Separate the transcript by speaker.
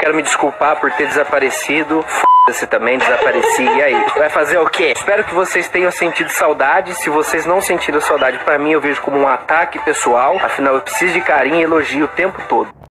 Speaker 1: Quero me desculpar por ter desaparecido. F***se também, desapareci. E aí? Vai fazer o quê? Espero que vocês tenham sentido saudade. Se vocês não sentiram saudade, pra mim eu vejo como um ataque pessoal. Afinal, eu preciso de carinho e elogio o tempo todo.